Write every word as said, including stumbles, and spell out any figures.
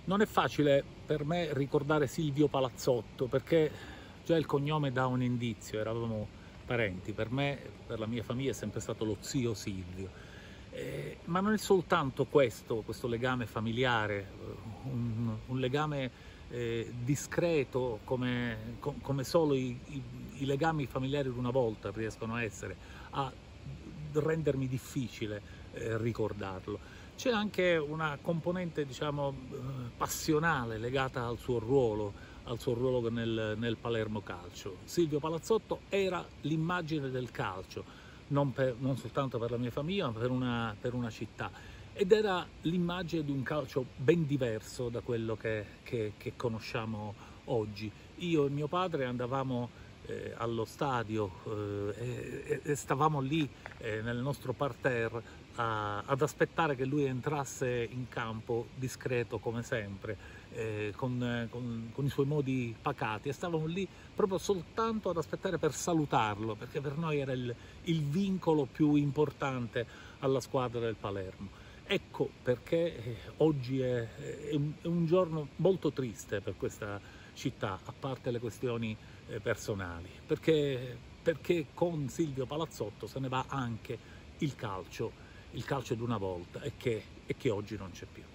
Non è facile per me ricordare Silvio Palazzotto, perché già il cognome dà un indizio, eravamo parenti. Per me, per la mia famiglia, è sempre stato lo zio Silvio. Eh, ma non è soltanto questo, questo legame familiare, un, un legame eh, discreto come, com, come solo i, i, i legami familiari di una volta riescono a essere, a rendermi difficile eh, ricordarlo. C'è anche una componente, diciamo, passionale legata al suo ruolo, al suo ruolo nel, nel Palermo Calcio. Silvio Palazzotto era l'immagine del calcio, non, per, non soltanto per la mia famiglia, ma per una, per una città. Ed era l'immagine di un calcio ben diverso da quello che, che, che conosciamo oggi. Io e mio padre andavamo eh, allo stadio eh, e, e stavamo lì eh, nel nostro parterre a, ad aspettare che lui entrasse in campo, discreto come sempre, eh, con, con, con i suoi modi pacati, e stavamo lì proprio soltanto ad aspettare per salutarlo, perché per noi era il, il vincolo più importante alla squadra del Palermo. Ecco perché oggi è, è, un, è un giorno molto triste per questa città, a parte le questioni eh, personali, perché, perché con Silvio Palazzotto se ne va anche il calcio, il calcio di una volta, e che, e che oggi non c'è più.